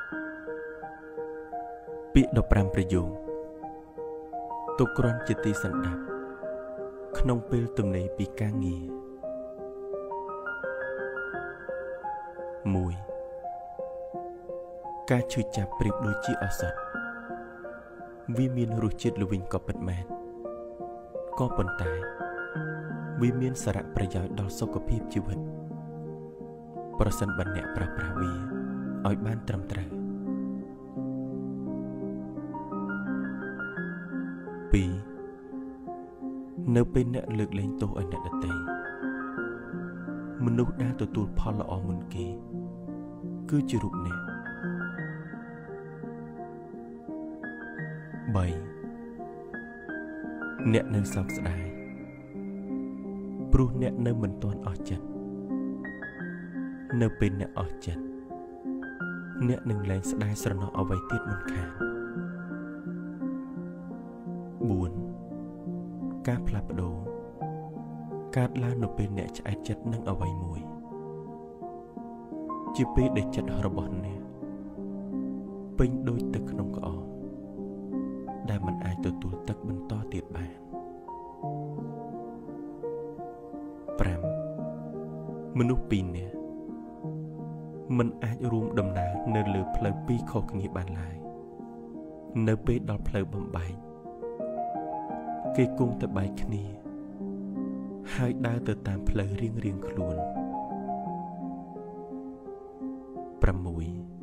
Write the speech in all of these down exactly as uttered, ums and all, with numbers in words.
ពាក្យដប់ប្រាំប្រយោគទុកគ្រាន់ជាទីសន្តាប់ក្នុងពេលទំនេរពីការងារមួយការឈឺចាប់ប្រៀបដូចជាឱសថវាមានរសជាតិល្វីងក៏ពិតមែនក៏ប៉ុន្តែវាមានសារៈប្រយោជន៍ដល់សុខភាពជីវិតប្រសិនបើអ្នកប្រើប្រាស់វាឲ្យបានត្រឹមត្រូវពីរនៅពេលអ្នកលើកលែងទោសឲ្យអ្នកដទៃមនុស្សដែលទទួលផលល្អមុនគេគឺជារូបអ្នកបីអ្នកនៅសោកស្ដាយព្រោះអ្នកនៅមិនទាន់អស់ចិត្តនៅពេលអ្នកអស់ចិត្តអ្នកនឹងលែងស្ដាយស្រណោះអ្វីទៀតមិនខានបួនការផ្លាស់ប្ដូរកើតឡើងនៅពេលអ្នកឆ្អែតចិត្តនឹងអ្វីមួយជាពេលដែលចិត្តរបស់អ្នកពេញដូចទឹកក្នុងក្អមដែលមិនអាចទទួលទឹកបន្តទៀតបានប្រាំមនុស្សពីរនាក់មិនអាចរួមដំណើរនៅលើផ្លូវពីរខុសគ្នាបានឡើយនៅពេលដល់ផ្លូវបំបែកគេគង់តែបែកគ្នាហើយដើរទៅតាមផ្លូវរៀងរៀងខ្លួនប្រាំមួយ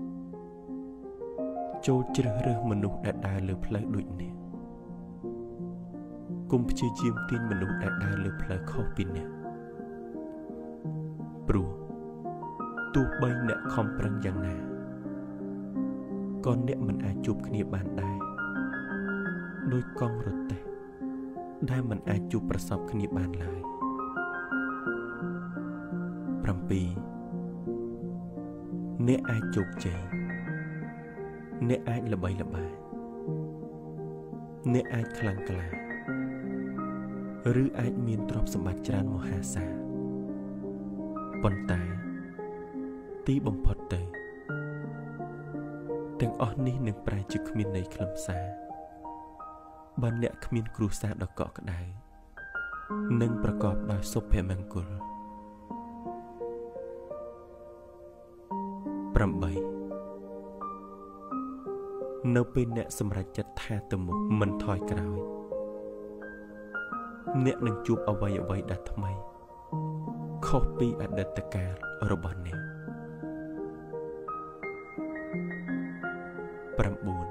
ចូលជ្រើសរើសមនុស្សដែលដើរលើផ្លូវដូចនេះកុំព្យាយាមទាញមនុស្សដែលដើរលើផ្លូវខុសពីអ្នកព្រោះទោះបីអ្នកខំប្រឹងយ៉ាងណាក៏អ្នកមិនអាចជួបគ្នាបានដែរដោយកង់រទេះដែលមិនអាចជួបប្រសពគ្នាបានឡើយប្រាំពីរអ្នកអាចជោគជ័យអ្នកអាចល្បីល្បាញអ្នកអាចខ្លាំងក្លាឬអាចមានទ្រព្យសម្បត្តិច្រើនមហាសាលប៉ុន្តែទីបំផុតទៅទាំងអស់នេះនឹងប្រែជាគ្មានន័យខ្លឹមសារបើអ្នកគ្មានគ្រួសារដ៏កក់ក្ដៅនិងប្រកបដោយសុភមង្គលប្រាំបីនៅពេលអ្នកសម្រេចចិត្តថាទៅមុខមិនថយក្រោយអ្នកនឹងជួបអ្វីអ្វីដែលថ្មីខុសពីអតីតកាលរបស់អ្នកប្រាំបួន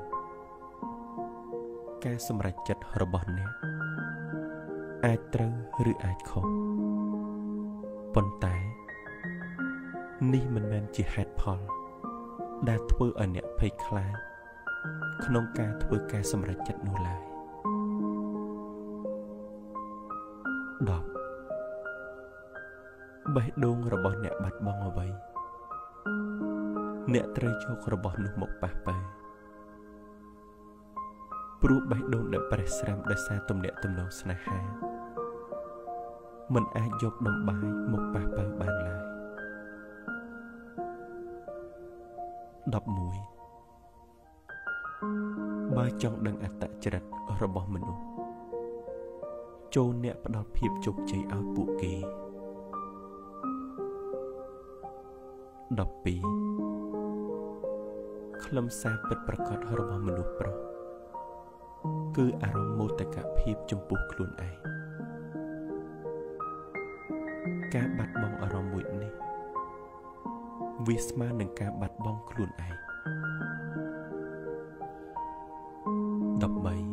ការសម្រេចចិត្តរបស់អ្នកអាចត្រូវឬអាចខុសប៉ុន្តែនេះមិនមែនជាហេតុផលដែលធ្វើឲ្យអ្នកភ័យខ្លាចក្នុងការធ្វើការសម្រេចចិត្តនោះឡើយដប់បេះដូងរបស់អ្នកបាត់បង់អ្វីអ្នកត្រូវយករបស់នោះមកប៉ះប៉ាព្រោះបេះដូងដែលប្រេះស្រាំដោយសារទំនាក់ទំនងស្នេហាមិនអាចយកដំបាយមកប៉ះប៉ាបានឡើយដប់មួយបើចង់ដឹងអត្តចរិតរបស់មនុស្សចូលអ្នកផ្ដល់ភាពជោគជ័យឲ្យពួកគេដប់ពីរខ្លឹមសារពិតប្រាកដរបស់មនុស្សប្រុសគឺអារម្មណ៍មោទកភាពចំពោះខ្លួនឯងការបាត់បង់អារម្មណ៍មួយនេះវាស្មើនឹងការបាត់បង់ខ្លួនឯងដប់បី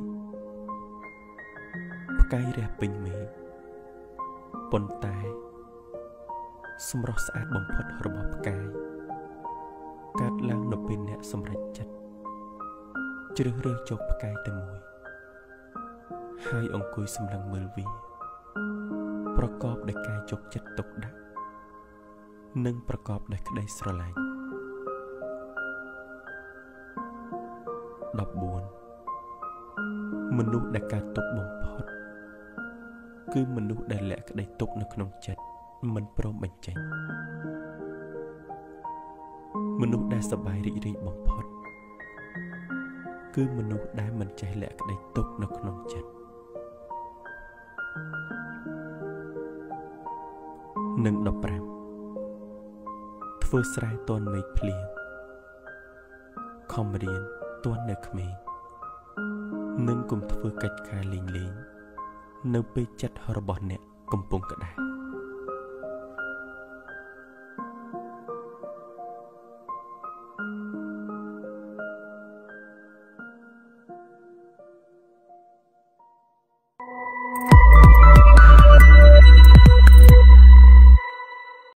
ផ្កាយរះពេញមេឃប៉ុន្តែសម្រស់ស្អាតបំផុតរបស់ផ្កាយកើតឡើងនៅពេលអ្នកសម្រេចចិត្តជ្រើសរើសយកផ្កាយតែមួយហើយអង្គុយសម្លឹងមើលវាប្រកបដោយការយកចិត្តទុកដាក់និងប្រកបដោយក្តីស្រឡាញ់ដប់បួនមនុស្សដែលកើតទុក្ខបំផុតគឺមនុស្សដែលលាក់ក្តីទុក្ខនៅក្នុងចិត្តមិនព្រមបញ្ចេញមនុស្សដែលសប្បាយរីករាយបំផុតគឺមនុស្សដែលមិនចេះលាក់ក្តីទុកនៅក្នុងចិត្តនិងដប់ប្រាំធ្វើស្រែទាន់មេឃភ្លៀងខំរៀនទាន់នៅក្មេងនិងកុំធ្វើកិច្ចការលេងលេងនៅពេលចិត្តរបស់អ្នកកំពុងក្តៅ